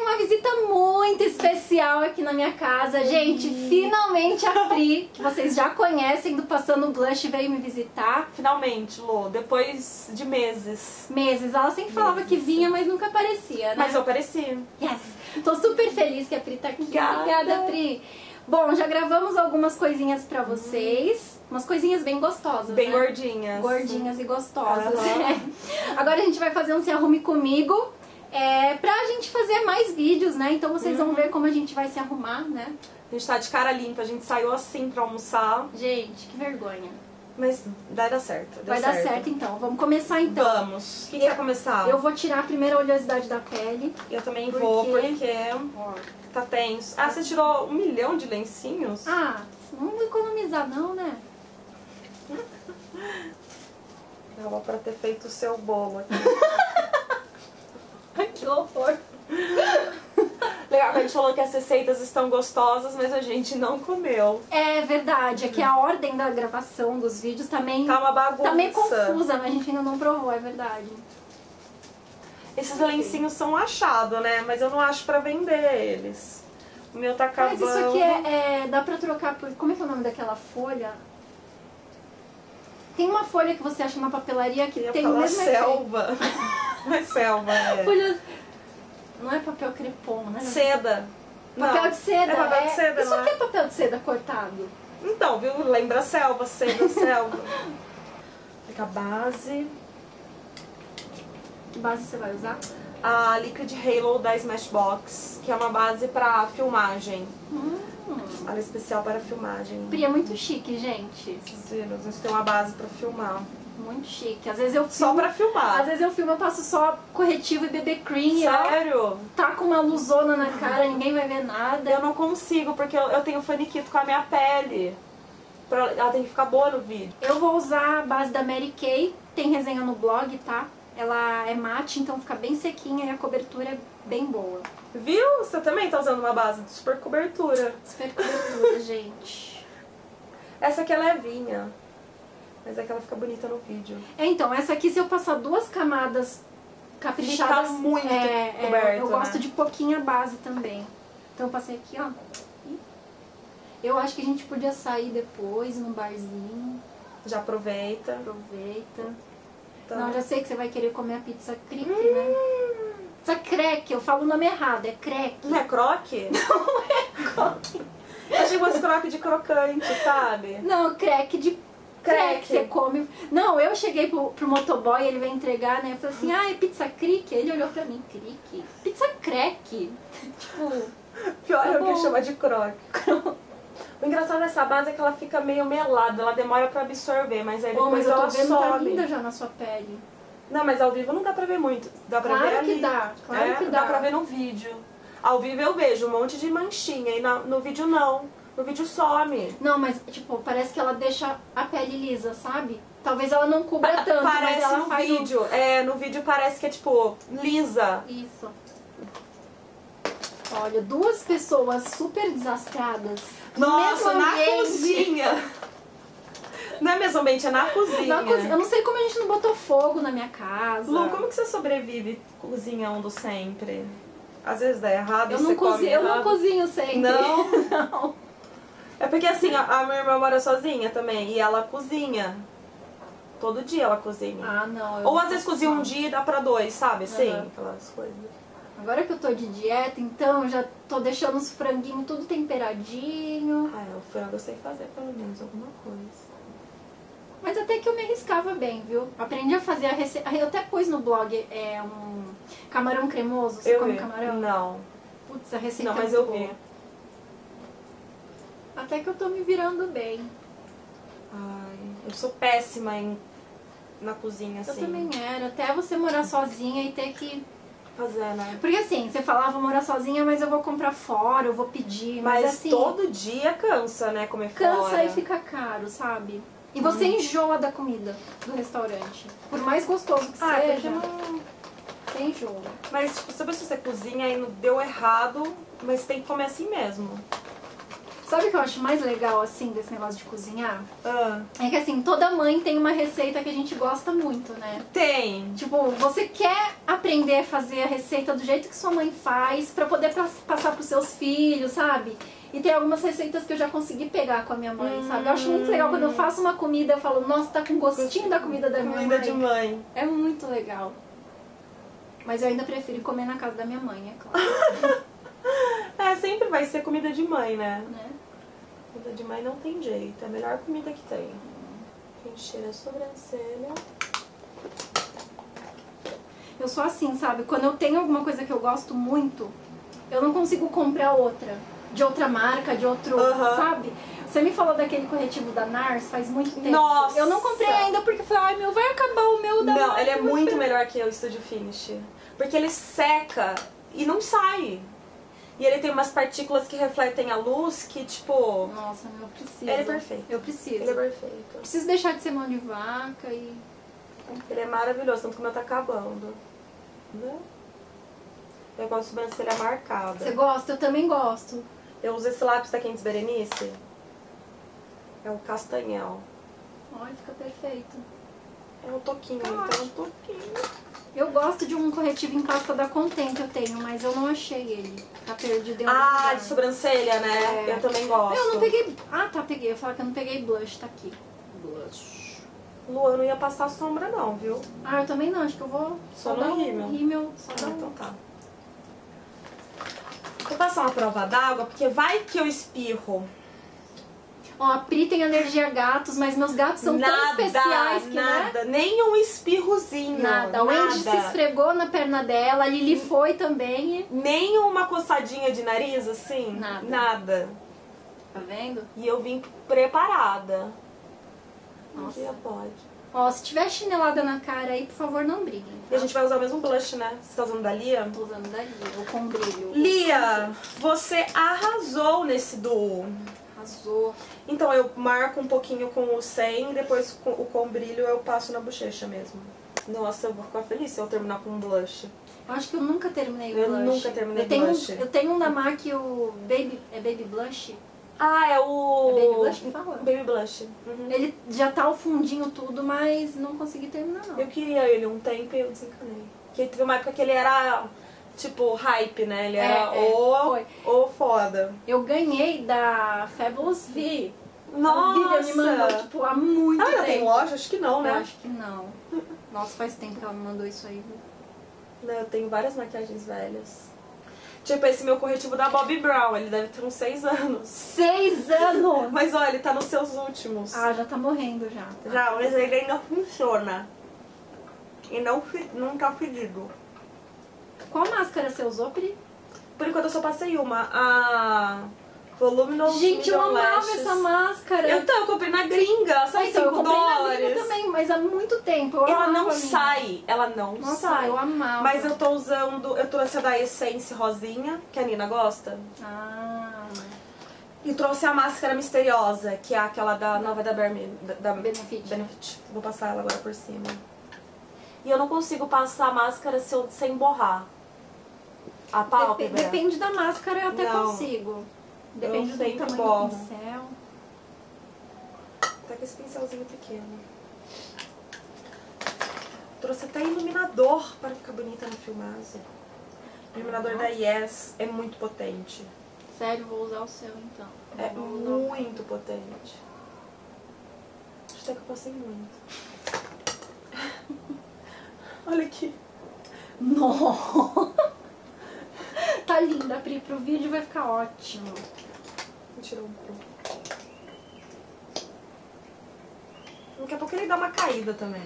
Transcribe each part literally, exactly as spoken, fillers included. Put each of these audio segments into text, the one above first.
uma visita muito especial aqui na minha casa. Gente, finalmente a Pri, que vocês já conhecem do Passando Blush, veio me visitar. Finalmente, Lô, depois de meses. Meses. Ela sempre falava Meses. que vinha, mas nunca aparecia, né? Mas eu apareci. Yes! Tô super feliz que a Pri tá aqui. Obrigada. Obrigada, Pri. Bom, já gravamos algumas coisinhas pra vocês. Umas coisinhas bem gostosas, Bem né? gordinhas. Gordinhas e gostosas. Uhum. Agora a gente vai fazer um Se Arrume Comigo. É, pra gente fazer mais vídeos, né? Então vocês Uhum. vão ver como a gente vai se arrumar, né? A gente tá de cara limpa, a gente saiu assim pra almoçar. Gente, que vergonha. Mas vai dar certo. deu Vai dar certo então. Vamos começar então. Vamos. Quem Eu- quer começar? Eu vou tirar a primeira oleosidade da pele. Eu também Por vou, quê? porque Ó. tá tenso. Ah, você tirou um milhão de lencinhos? Ah, não vou economizar não, né? Dava pra ter feito o seu bolo aqui. Que horror. Legal, que a gente falou que as receitas estão gostosas, mas a gente não comeu. É verdade, é que a ordem da gravação dos vídeos também Tá uma bagunça. tá meio confusa, mas a gente ainda não provou, é verdade. Esses lencinhos são um achado, né? Mas eu não acho pra vender eles. O meu tá acabando. Mas isso aqui é, é- dá pra trocar por... Como é que é o nome daquela folha? Tem uma folha que você acha na papelaria que Eu ia tem o falar mesmo efeito. selva. Não é selva, é. Folha... Não é papel crepom, né? Seda. Papel Não, de seda. É papel de seda, Isso não aqui é? é papel de seda cortado. Então, viu? Lembra selva, seda, selva. Fica a base. Que base você vai usar? A Liquid Halo da Smashbox, que é uma base pra filmagem. Hum. Ela é especial para filmagem. Pri, é muito chique, gente. Vocês viram? A gente tem uma base pra filmar. Muito chique. Às vezes eu filmo... Só pra filmar. Às vezes eu filmo, eu passo só corretivo e B B cream e ó, Sério? tá com uma luzona na cara, ninguém vai ver nada. Eu não consigo, porque eu, eu tenho faniquito com a minha pele. Pra, ela tem que ficar boa no vídeo. Eu vou usar a base da Mary Kay, tem resenha no blog, tá? Ela é mate, então fica bem sequinha e a cobertura é bem boa. Viu? Você também tá usando uma base de super cobertura. Super cobertura, gente. Essa aqui é levinha. Mas é que ela fica bonita no vídeo. É, então, essa aqui se eu passar duas camadas caprichadas... Fica muito é, é, coberto, eu gosto né? de pouquinha base também. Então eu passei aqui, ó. E eu acho que a gente podia sair depois num barzinho. Já aproveita. Aproveita. Tá. Não, já sei que você vai querer comer a pizza crepe, Hum. né? Pizza crack, eu falo o nome errado, é crack. Não é croque? Não é croque. Eu achei umas croque de crocante, sabe? Não, crack de crack, Crack. você come. Não, eu cheguei pro, pro motoboy, ele veio entregar, né? Eu falei assim, ah, é pizza creek? Ele olhou pra mim, creek? Pizza crack. Tipo, Pior Tá é o que bom. chama de croque. O engraçado dessa base é que ela fica meio melada, ela demora pra absorver, mas aí oh, depois mas eu tô ela vendo, tá some. linda já na sua pele. Não, mas ao vivo não dá pra ver muito. Dá pra Claro ver que ali. dá, claro É, que dá. Dá pra ver no vídeo. Ao vivo eu vejo um monte de manchinha e na- no vídeo não. No vídeo some. Não, mas, tipo, parece que ela deixa a pele lisa, sabe? Talvez ela não cubra tanto, mas Parece ela no faz um- vídeo. É, no vídeo parece que é tipo lisa. Isso. Olha, duas pessoas super desastradas. no Nossa, mesmo na ambiente. cozinha. Não é mesmo ambiente, é na cozinha. Na cozinha. Eu não sei como a gente não botou fogo na minha casa. Lu, como que você sobrevive cozinhando sempre? Às vezes dá errado, eu você não come cozinho, eu não errado. cozinho sempre. Não? Não. É porque assim, a, a minha irmã mora sozinha também e ela cozinha. Todo dia ela cozinha. Ah, não. eu Ou não às vezes faço cozinha um não. dia e dá pra dois, sabe? Assim, Aham. aquelas coisas. Agora que eu tô de dieta, então eu já tô deixando os franguinhos tudo temperadinho. Ah, é, o frango eu sei fazer pelo menos alguma coisa. Mas até que eu me arriscava bem, viu? Aprendi a fazer a receita. Eu até pus no blog é, um camarão cremoso. Você eu come vi. camarão? Não. Putz, a receita Não, é mas muito eu vi. boa. Até que eu tô me virando bem. Ai, eu sou péssima em na cozinha, assim. Eu também era. Até você morar sozinha e ter que... Fazer, né? Porque assim, você falava, vou morar sozinha, mas eu vou comprar fora, eu vou pedir. Mas, Mas assim, todo dia cansa, né? Comer cansa fora. e fica caro, sabe? E você enjoa da comida do restaurante. Por mais gostoso que Ah, é porque seja, não... você enjoa. Mas, tipo, sabe se você cozinha e não deu errado, mas tem que comer assim mesmo. Sabe o que eu acho mais legal, assim, desse negócio de cozinhar? Ah, É que, assim, toda mãe tem uma receita que a gente gosta muito, né? tem. Tipo, você quer aprender a fazer a receita do jeito que sua mãe faz pra poder pas- passar pros seus filhos, sabe? E tem algumas receitas que eu já consegui pegar com a minha mãe, sabe? Eu acho muito legal quando eu faço uma comida, eu falo, nossa, tá com gostinho da comida da minha Comida mãe. de mãe. É muito legal. Mas eu ainda prefiro comer na casa da minha mãe, é claro. É, sempre vai ser comida de mãe, né? né? Comida de mãe não tem jeito, é a melhor comida que tem. Encher a sobrancelha. Eu sou assim, sabe? Quando eu tenho alguma coisa que eu gosto muito, eu não consigo comprar outra. De outra marca, de outro, Uhum. sabe? Você me falou daquele corretivo da Nars faz muito tempo. Nossa! Eu não comprei ainda porque eu falei, ai meu, vai acabar o meu da Não, Nars. ele é muito melhor que o Studio Finish. Porque ele seca e não sai. E ele tem umas partículas que refletem a luz que, tipo... Nossa, meu, eu preciso. Ele é perfeito. Eu preciso. Ele é perfeito. Preciso deixar de ser mão de vaca e... Ele é maravilhoso, tanto que o meu tá acabando. Né? Eu gosto de sobrancelha marcada. Você gosta? Eu também gosto. Eu uso esse lápis da Quentes Berenice. É o Castanhel. Olha, fica perfeito. É um toquinho, Eu então é acho. um toquinho. Eu gosto de um corretivo em pasta da Content que eu tenho, mas eu não achei ele. Tá perdido em algum Ah, lugar. de sobrancelha, né? É. Eu também gosto. Eu não peguei... Ah, tá, peguei. Eu ia falar que eu não peguei blush, tá aqui. Blush. Luan não ia passar sombra não, viu? Ah, eu também não. Acho que eu vou Só dar no um rímel. rímel. Só Ah, dar um... então tá. Vou passar uma prova d'água, porque vai que eu espirro. Ó, a Pri tem alergia a gatos, mas meus gatos são nada, tão especiais que, né? nada, nem um espirrozinho. Nada. O Andy se esfregou na perna dela, a Lili foi também. Nem uma coçadinha de nariz, assim? Nada. Nada. Tá vendo? E eu vim preparada. Um Nossa. dia pode. Ó, se tiver chinelada na cara aí, por favor, não briguem. E a gente vai usar o mesmo blush, né? Você tá usando da Lia? Tô usando da Lia, o com brilho. Lia, você arrasou nesse duo. Arrasou. Então eu marco um pouquinho com o cem e depois com o com brilho eu passo na bochecha mesmo. Nossa, eu vou ficar feliz se eu terminar com um blush. Eu acho que eu nunca terminei o Eu blush. nunca terminei eu tenho, blush. Eu tenho um da MAC, o Baby... É Baby Blush? Ah, é o... É Baby Blush que fala? Baby Blush. Uhum. Ele já tá o fundinho tudo, mas não consegui terminar, não. Eu queria ele um tempo e eu desencanei. Porque teve uma época que ele era, tipo, hype, né? Ele era É, é, o, foi. o foda. Eu ganhei da Fabulous V. Nossa! A Vivian me mandou, tipo, há muito Ah, tempo. ela tem loja? Acho que não, né? Eu acho que não. Nossa, faz tempo que ela me mandou isso aí. Não, eu tenho várias maquiagens velhas. Tipo, esse meu corretivo da Bobbi Brown, ele deve ter uns seis anos. Seis anos! Mas olha, ele tá nos seus últimos. Ah, já tá morrendo já. Já, mas ele ainda funciona. E não, fi- não tá fedido. Qual máscara você usou, Pri? Por enquanto eu só passei uma, a Voluminous Gente, eu Medium amava Lashes. essa máscara. Então, eu comprei na gringa, só Ah, então, eu cinco comprei na dólares. gringa também, mas há muito tempo. Eu Ela amava não a minha. sai, ela não Nossa, sai. eu amava. Mas eu tô usando, eu trouxe a da Essence rosinha, que a Nina gosta. Ah, E trouxe a máscara misteriosa, que é aquela da nova da Berme, da, da Benefit. Benefit. Vou passar ela agora por cima. E eu não consigo passar a máscara se eu- sem borrar a Dep pálpebra. depende da máscara, eu até Não. consigo. Depende Eu do sempre tamanho borro. do pincel. Tá com esse pincelzinho pequeno. Trouxe até iluminador para ficar bonita na filmagem. O iluminador da Yes é muito potente. Sério, vou usar o seu então. É Vou usar. muito potente. Acho até que eu passei muito. Olha aqui. Nossa! Tá linda, Pri. Pro vídeo vai ficar ótimo. Vou tirar um pouco. Daqui a pouco ele dá uma caída também.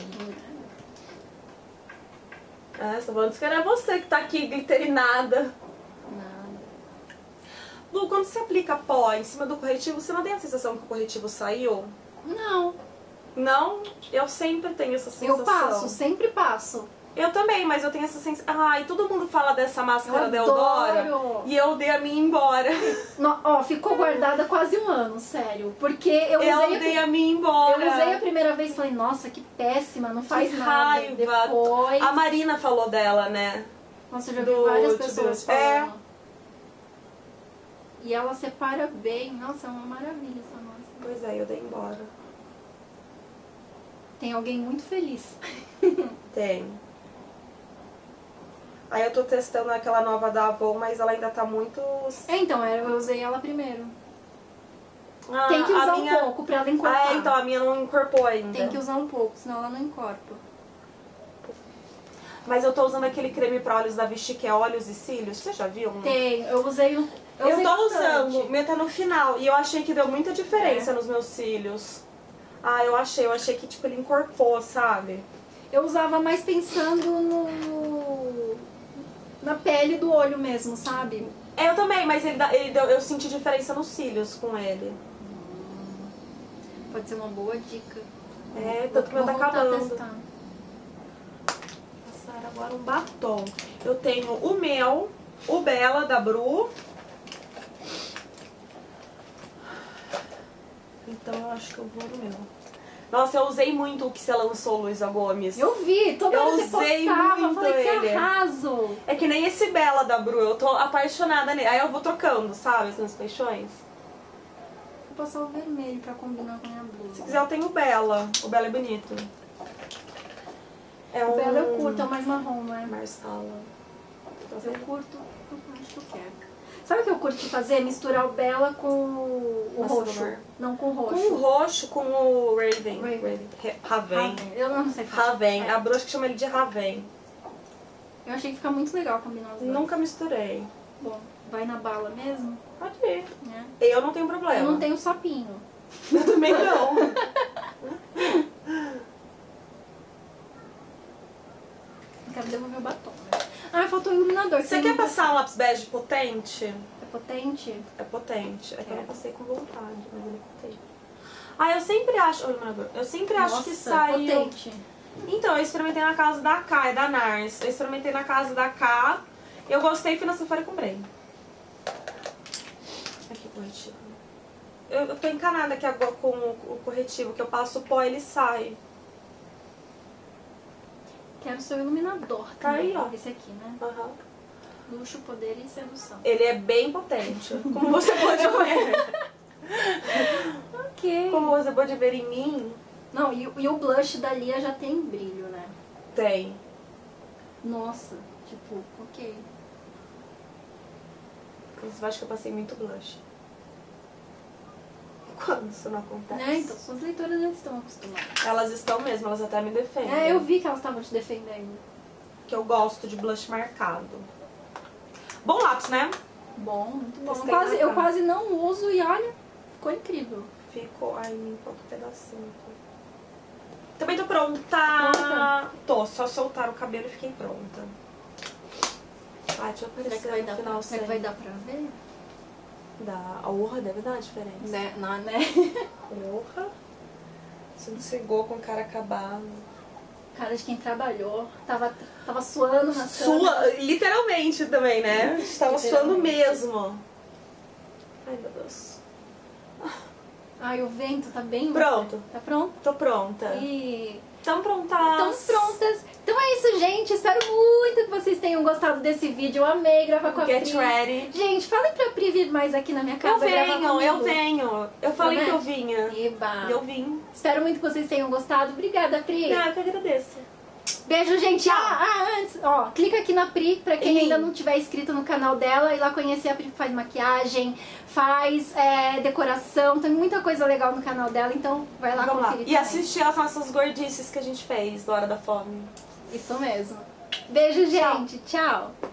É, você tá falando que era você que tá aqui glitterinada. Nada. Lu, quando você aplica pó em cima do corretivo, você não tem a sensação que o corretivo saiu? Não, Não? Eu sempre tenho essa sensação. eu passo, sempre passo. Eu também, mas eu tenho essa sensação. Ai, todo mundo fala dessa máscara Eu da Eudora. adoro. E eu dei a minha embora. No, ó, ficou guardada quase um ano, sério. Porque eu Eu, usei, dei a, a minha embora. eu usei a primeira vez e falei, nossa, que péssima, não faz Que nada. raiva. Depois, A Marina falou dela, né? nossa, eu já vi do várias Tudo pessoas Isso. falando. É. E ela separa bem. Nossa, é uma maravilha essa massa. Pois é, eu dei embora. Tem alguém muito feliz. Tem. Aí eu tô testando aquela nova da Avon, mas ela ainda tá muito... É, então, eu usei ela primeiro. Ah, Tem que a usar minha... um pouco pra ela encorpar. Ah, é, então a minha não encorpou ainda. Tem que usar um pouco, senão ela não encorpa. Mas eu tô usando aquele creme pra olhos da Vichy, que é olhos e cílios. Você já viu? Tem, eu usei um. Eu, Eu usei tô bastante. usando, o meu tá no final. E eu achei que deu muita diferença É. nos meus cílios. Ah, eu achei. Eu achei que, tipo, ele encorpou, sabe? Eu usava mais pensando no. Na pele do olho mesmo, sabe? É, eu também, mas ele, dá- ele deu, eu senti diferença nos cílios com ele. Pode ser uma boa dica. É, tanto que o meu Vou tá voltar a acabando. testar. Passar agora um batom. Eu tenho o meu, o Bella da Bru. Então eu acho que eu vou no meu. Nossa, eu usei muito o que você lançou, Luísa Gomes. Eu vi, toda Eu hora você usei postava, eu muito falei ele. que arraso. É que nem esse Bella da Bru, eu tô apaixonada nele. Aí eu vou trocando, sabe, as minhas paixões. Vou passar o vermelho pra combinar com a minha blusa. Se quiser eu tenho o Bella. O Bella é bonito. É O um... Bela eu curto, é o mais marrom, né? Marsala. Eu curto, eu acho que eu quero. Sabe o que eu curto fazer? Misturar o Bela com o Nossa, roxo. amor. Não, com o roxo. Com o roxo, com o Raven. Raven. Raven. Re- Raven. Raven. Eu não sei falar. Raven. É. A bruxa que chama ele de Raven. Eu achei que fica muito legal combinar os dois. Nunca misturei. Bom, vai na bala mesmo, Pode ir. né? Eu não tenho problema. Eu não tenho sapinho. Eu também não. Eu quero devolver o batom, né? Ah, faltou o iluminador. Você Tem quer um- passar um lápis bege potente? É potente? É potente. É que eu não Quero. passei com vontade, mas ele é potente. Ah, eu sempre acho... Olha o iluminador. Eu sempre acho Nossa, que saiu... potente. Então, eu experimentei na casa da K, é da Nars. Eu experimentei na casa da K. Eu gostei, fui na Sephora e comprei. Aqui, corretivo. Eu, eu tô encanada aqui agora com o, o corretivo, que eu passo o pó e ele sai. Quero seu iluminador Tá também. aí, ó. Esse aqui, né? Aham. Luxo, poder e sedução. Ele é bem potente. Como você pode ver. Ok. Como você pode ver em mim, Não, e, o- e o blush da Lia já tem brilho, né? tem. Nossa, tipo, ok. Você acha que eu passei muito blush. Quando isso não acontece? Né? Então, suas leitoras já estão acostumadas. Elas estão mesmo, elas até me defendem. É, eu vi que elas estavam te defendendo. Que eu gosto de blush marcado. Bom lápis, né? Bom, muito bom. Testei Quase, na eu cara. quase não uso e olha, ficou incrível. Ficou... Ai, me falta um pedacinho aqui. Também tô pronta. Pronta? Tô, só soltar o cabelo e fiquei pronta. Ai, deixa eu Será aparecer que vai no dar, final pra, será que sem. vai dar pra ver? Dá. A urra deve dar uma diferença. Né? Não, né? Porra. Você não chegou com o cara acabado. Cara de quem trabalhou. Tava, tava suando na Sua, literalmente também, né? A gente tava suando Literalmente. mesmo. Ai, meu Deus. Ai, o vento tá bem... Pronto. Tá pronto? Tô pronta. E... Tão prontas. Estamos prontas. Então é isso, gente. Espero muito que vocês tenham gostado desse vídeo. Eu amei gravar com a Get Pri. ready. Gente, falem pra Pri vir mais aqui na minha Eu casa gravar venho, comigo. eu venho. Eu falei Tá que eu vendo? vinha. Eba. Eu vim. Espero muito que vocês tenham gostado. Obrigada, Pri. Não, eu que agradeço. Beijo, gente. Ah, ah, antes, ó, clica aqui na Pri, pra quem Em ainda mim. não tiver inscrito no canal dela, e lá conhecer a Pri, que faz maquiagem, faz é, decoração, tem muita coisa legal no canal dela, então vai lá Vamos lá. conferir E também. assistir as nossas gordices que a gente fez do Hora da Fome. Isso mesmo. Beijo, Tchau. gente. Tchau.